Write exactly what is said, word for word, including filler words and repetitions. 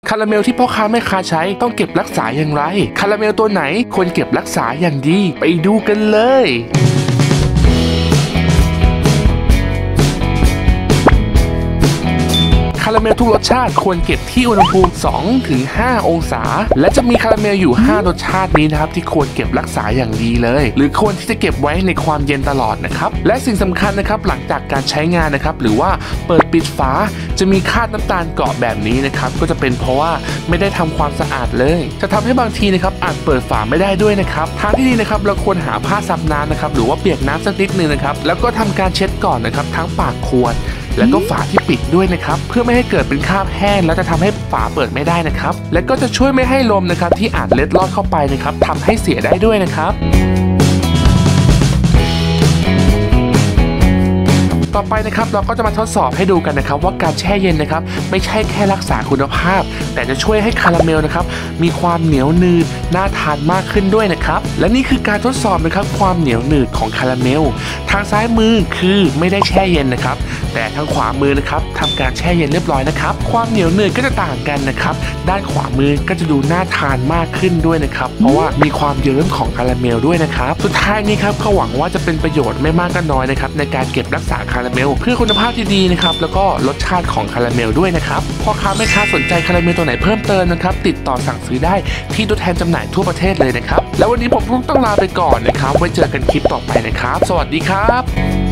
คาราเมลที่พ่อค้าแม่ค้าใช้ต้องเก็บรักษาอย่างไรคาราเมลตัวไหนควรเก็บรักษาอย่างดีไปดูกันเลยคาราเมลทุกรสชาติควรเก็บที่อุณหภูมิ สองถึงห้า องศาและจะมีคาราเมลอยู่ห้ารสชาตินี้นะครับที่ควรเก็บรักษาอย่างดีเลยหรือควรที่จะเก็บไว้ในความเย็นตลอดนะครับและสิ่งสำคัญนะครับหลังจากการใช้งานนะครับหรือว่าเปิดปิดฝาจะมีคราบน้ำตาลเกาะแบบนี้นะครับก็จะเป็นเพราะว่าไม่ได้ทำความสะอาดเลยจะทำให้บางทีนะครับอาจเปิดฝาไม่ได้ด้วยนะครับทางที่ดีนะครับเราควรหาผ้าซับน้ำนะครับหรือว่าเปียกน้ำสักนิดนึงนะครับแล้วก็ทำการเช็ดก่อนนะครับทั้งปากขวดแล้วก็ฝาที่ปิดด้วยนะครับเพื่อไม่ให้เกิดเป็นคราบแห้งแล้วจะทำให้ฝาเปิดไม่ได้นะครับและก็จะช่วยไม่ให้ลมนะครับที่อาจเล็ดลอดเข้าไปนะครับทำให้เสียได้ด้วยนะครับต่อไปนะครับเราก็จะมาทดสอบให้ดูกันนะครับว่าการแช่เย็นนะครับไม่ใช่แค่รักษาคุณภาพแต่จะช่วยให้คาราเมลนะครับมีความเหนียวหนืดน่าทานมากขึ้นด้วยนะครับและนี่คือการทดสอบนะครับความเหนียวหนืดของคาราเมลทางซ้ายมือคือไม่ได้แช่เย็นนะครับแต่ทางขวามือนะครับทำการแช่เย็นเรียบร้อยนะครับความเหนียวหนืดก็จะต่างกันนะครับด้านขวามือก็จะดูน่าทานมากขึ้นด้วยนะครับเพราะว่ามีความเยิ้มของคาราเมลด้วยนะครับสุดท้ายนี้ครับก็หวังว่าจะเป็นประโยชน์ไม่มากก็น้อยนะครับในการเก็บรักษาคาราเมลเพื่อคุณภาพที่ดีนะครับแล้วก็รสชาติของคาราเมลด้วยนะครับพ่อค้าแม่ค้าสนใจคาราเมลตัวไหนเพิ่มเติมนะครับติดต่อสั่งซื้อได้ที่ตัวแทนจำหน่ายทั่วประเทศเลยนะครับแล้ววันนี้ผมต้องลาไปก่อนนะครับไว้เจอกันคลิปต่อไปนะครับสวัสดีครับ